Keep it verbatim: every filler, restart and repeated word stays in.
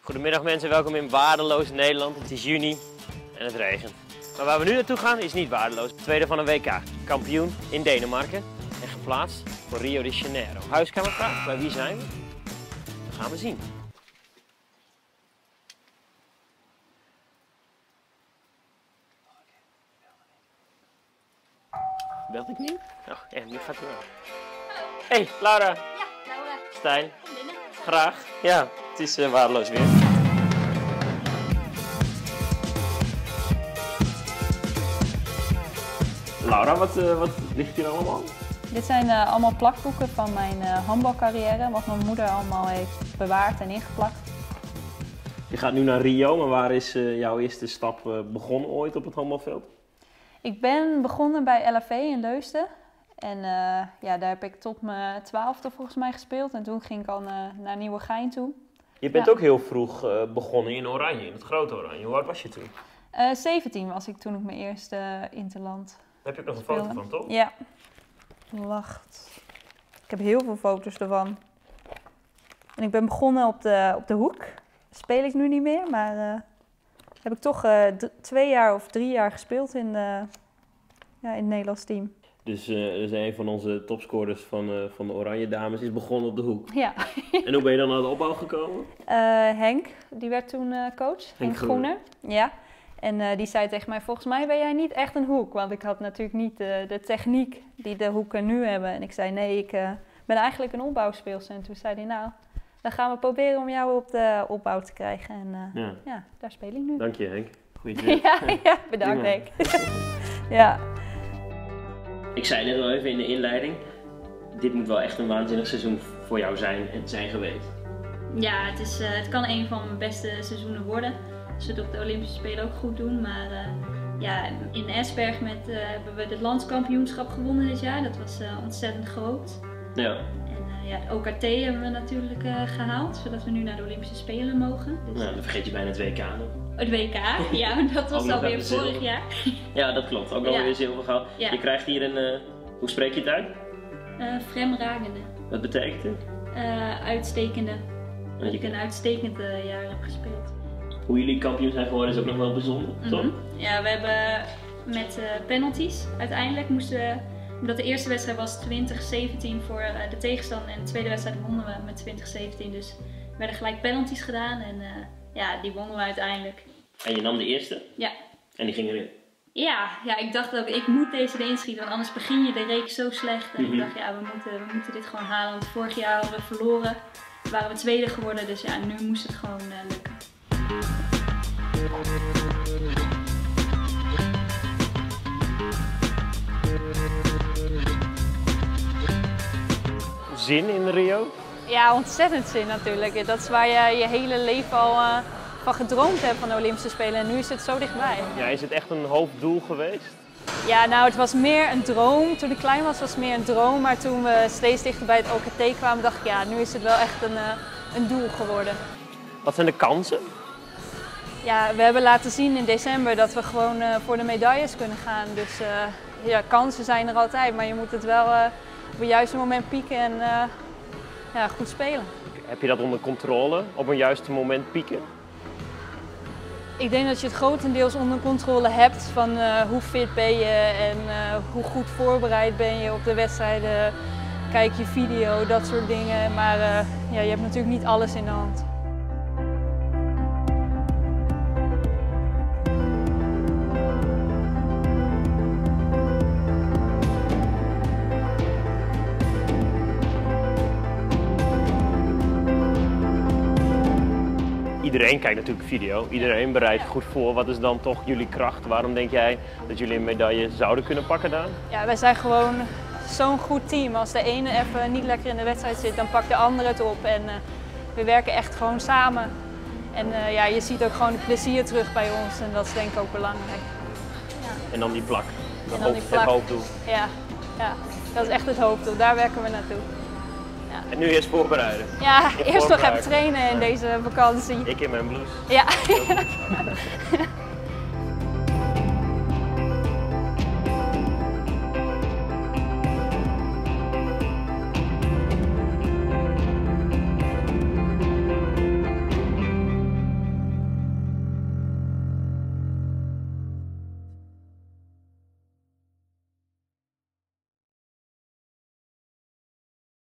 Goedemiddag mensen, welkom in Waardeloos Nederland. Het is juni en het regent. Maar waar we nu naartoe gaan is niet waardeloos. Tweede van een W K, kampioen in Denemarken en geplaatst voor Rio de Janeiro. Huiskamervraag, bij wie zijn we? Dat gaan we zien. Belt ik nu? Oh, ja, nu gaat het wel. Hey, Laura. Ja, Laura. Stijn. Kom binnen. Graag. Ja, het is uh, waardeloos weer. Laura, wat, uh, wat ligt hier allemaal? Dit zijn uh, allemaal plakboeken van mijn uh, handbalcarrière, wat mijn moeder allemaal heeft bewaard en ingeplakt. Je gaat nu naar Rio, maar waar is uh, jouw eerste stap uh, begonnen ooit op het handbalveld? Ik ben begonnen bij L A V in Leusden. En uh, ja, daar heb ik tot mijn twaalfde volgens mij gespeeld. En toen ging ik al uh, naar Nieuwegein toe. Je bent ja. ook heel vroeg uh, begonnen in Oranje, in het grote Oranje. Hoe oud was je toen? Uh, zeventien was ik toen ik mijn eerste uh, interland. Daar heb je ook nog een speelde. foto van, toch? Ja. Wacht. Ik heb heel veel foto's ervan. En ik ben begonnen op de, op de hoek. Speel ik nu niet meer, maar uh, heb ik toch uh, twee jaar of drie jaar gespeeld in, de, ja, in het Nederlands team. Dus, uh, dus een van onze topscorers van, uh, van de Oranje Dames is begonnen op de hoek. Ja. En hoe ben je dan naar de opbouw gekomen? Uh, Henk, die werd toen uh, coach. Henk, Henk Groener. Ja. En uh, die zei tegen mij, volgens mij ben jij niet echt een hoek. Want ik had natuurlijk niet uh, de techniek die de hoeken nu hebben. En ik zei, nee, ik uh, ben eigenlijk een opbouwspeelster. En toen zei hij, nou, dan gaan we proberen om jou op de opbouw te krijgen. En uh, ja. ja, daar speel ik nu. Dank je, Henk. Goeie ja, ja, bedankt, Henk. ja. Ik zei net al even in de inleiding, dit moet wel echt een waanzinnig seizoen voor jou zijn en zijn geweest. Ja, het, is, uh, het kan een van mijn beste seizoenen worden. Als we het op de Olympische Spelen ook goed doen. Maar uh, ja, in Esberg met, uh, hebben we het landskampioenschap gewonnen dit jaar. Dat was uh, ontzettend groot. Ja. En uh, ja, het O K T hebben we natuurlijk uh, gehaald, zodat we nu naar de Olympische Spelen mogen. Dus... Nou, dan vergeet je bijna het W K nog. Het W K, ja, dat was alweer vorig jaar. Ja, dat klopt. Ook alweer ja. zilver gehaald. Ja. Je krijgt hier een, uh, hoe spreek je het uit? Uh, Fremragende. Wat betekent het? Uh, uitstekende. Dat ik een uitstekend uh, jaar heb gespeeld. Hoe jullie kampioen zijn geworden is ook nog wel bijzonder, mm-hmm. toch? Ja, we hebben met uh, penalties uiteindelijk moesten we, omdat de eerste wedstrijd was twintig zeventien voor uh, de tegenstander en de tweede wedstrijd wonnen we met twintig zeventien. Dus we werden gelijk penalties gedaan en uh, ja, die wonnen we uiteindelijk. En je nam de eerste? Ja. En die ging erin? Ja, ja, ik dacht ook, ik moet deze erin schieten, want anders begin je de reeks zo slecht. En mm-hmm. ik dacht, ja, we moeten, we moeten dit gewoon halen, want vorig jaar hadden we verloren. Waren we tweede geworden, dus ja, nu moest het gewoon uh, lukken. Zin in Rio? Ja, ontzettend zin natuurlijk. Dat is waar je je hele leven al uh, van gedroomd hebt van de Olympische Spelen en nu is het zo dichtbij. Ja, is het echt een hoofddoel geweest? Ja, nou het was meer een droom. Toen ik klein was was het meer een droom, maar toen we steeds dichter bij het O K T kwamen dacht ik ja, nu is het wel echt een, uh, een doel geworden. Wat zijn de kansen? Ja, we hebben laten zien in december dat we gewoon uh, voor de medailles kunnen gaan. Dus uh, ja, kansen zijn er altijd, maar je moet het wel uh, op het juiste moment pieken en uh, ja, goed spelen. Heb je dat onder controle, op een juiste moment pieken? Ik denk dat je het grotendeels onder controle hebt van uh, hoe fit ben je en uh, hoe goed voorbereid ben je op de wedstrijden. Kijk je video, dat soort dingen, maar uh, ja, je hebt natuurlijk niet alles in de hand. Iedereen kijkt natuurlijk video, iedereen bereidt goed voor. Wat is dan toch jullie kracht? Waarom denk jij dat jullie een medaille zouden kunnen pakken dan? Ja, wij zijn gewoon zo'n goed team. Als de ene even niet lekker in de wedstrijd zit, dan pakt de andere het op. En uh, we werken echt gewoon samen. En uh, ja, je ziet ook gewoon het plezier terug bij ons en dat is denk ik ook belangrijk. Ja. En dan die plak, en dan die plak. Het hoofddoel. Ja, ja, dat is echt het hoofddoel, daar werken we naartoe. Ja. En nu eerst voorbereiden. Ja, eerst nog even trainen in deze vakantie. Ik in mijn blouse. Ja.